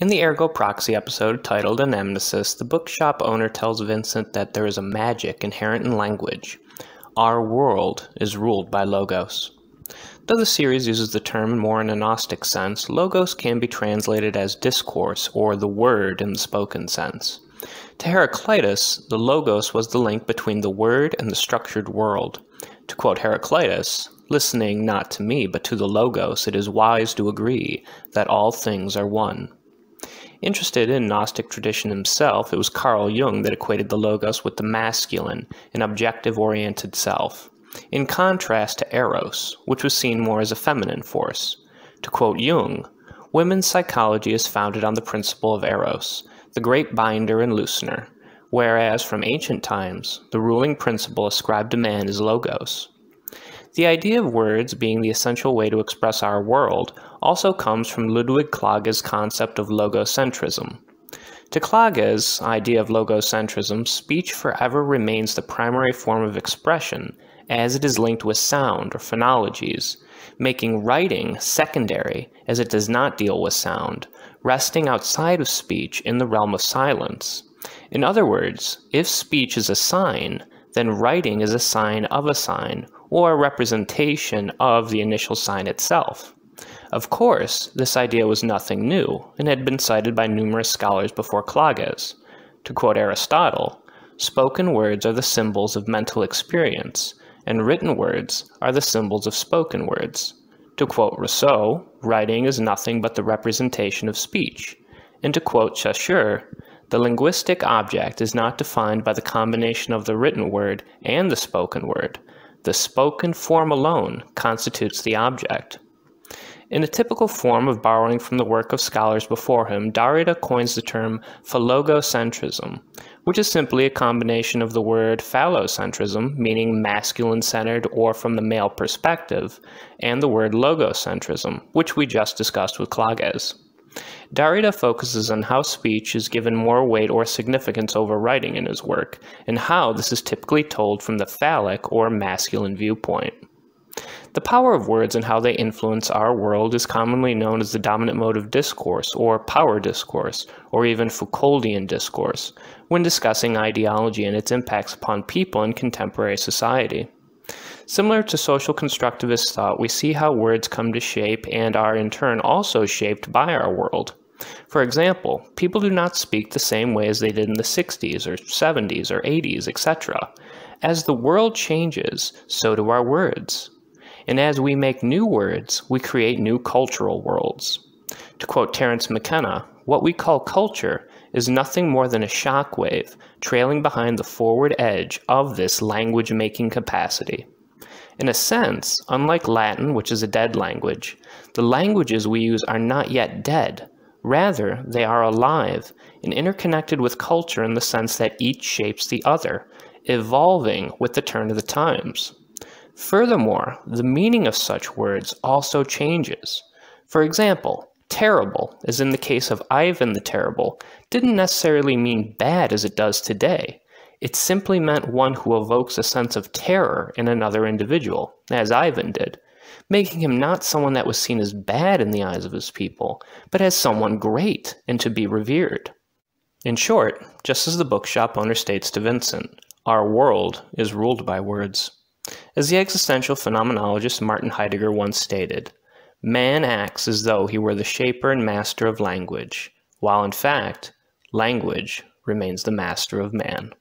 In the Ergo Proxy episode titled Anamnesis, the bookshop owner tells Vincent that there is a magic inherent in language. Our world is ruled by logos. Though the series uses the term more in a Gnostic sense, logos can be translated as discourse or the word in the spoken sense. To Heraclitus, the logos was the link between the word and the structured world. To quote Heraclitus, "Listening not to me but to the logos, it is wise to agree that all things are one." Interested in Gnostic tradition himself, it was Carl Jung that equated the logos with the masculine, an objective-oriented self, in contrast to Eros, which was seen more as a feminine force. To quote Jung, "Women's psychology is founded on the principle of Eros, the great binder and loosener, whereas from ancient times, the ruling principle ascribed to man is logos." The idea of words being the essential way to express our world also comes from Ludwig Klage's concept of logocentrism. To Klage's idea of logocentrism, speech forever remains the primary form of expression as it is linked with sound or phonologies, making writing secondary as it does not deal with sound, resting outside of speech in the realm of silence. In other words, if speech is a sign, then writing is a sign of a sign, or a representation of the initial sign itself. Of course, this idea was nothing new, and had been cited by numerous scholars before Klages. To quote Aristotle, "Spoken words are the symbols of mental experience, and written words are the symbols of spoken words." To quote Rousseau, "Writing is nothing but the representation of speech." And to quote Saussure, "The linguistic object is not defined by the combination of the written word and the spoken word. The spoken form alone constitutes the object." In a typical form of borrowing from the work of scholars before him, Derrida coins the term phallogocentrism, which is simply a combination of the word phallocentrism, meaning masculine-centered or from the male perspective, and the word logocentrism, which we just discussed with Klages. Derrida focuses on how speech is given more weight or significance over writing in his work, and how this is typically told from the phallic or masculine viewpoint. The power of words and how they influence our world is commonly known as the dominant mode of discourse, or power discourse, or even Foucauldian discourse, when discussing ideology and its impacts upon people in contemporary society. Similar to social constructivist thought, we see how words come to shape and are in turn also shaped by our world. For example, people do not speak the same way as they did in the 60s or 70s or 80s, etc. As the world changes, so do our words. And as we make new words, we create new cultural worlds. To quote Terence McKenna, "What we call culture is nothing more than a shock wave trailing behind the forward edge of this language-making capacity." In a sense, unlike Latin, which is a dead language, the languages we use are not yet dead. Rather, they are alive and interconnected with culture in the sense that each shapes the other, evolving with the turn of the times. Furthermore, the meaning of such words also changes. For example, terrible, as in the case of Ivan the Terrible, didn't necessarily mean bad as it does today. It simply meant one who evokes a sense of terror in another individual, as Ivan did, making him not someone that was seen as bad in the eyes of his people, but as someone great and to be revered. In short, just as the bookshop owner states to Vincent, our world is ruled by words. As the existential phenomenologist Martin Heidegger once stated, "Man acts as though he were the shaper and master of language, while in fact, language remains the master of man."